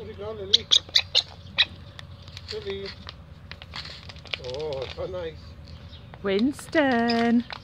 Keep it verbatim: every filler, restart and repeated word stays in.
Where'd you go, Lily? Lily. Oh, so nice. Winston.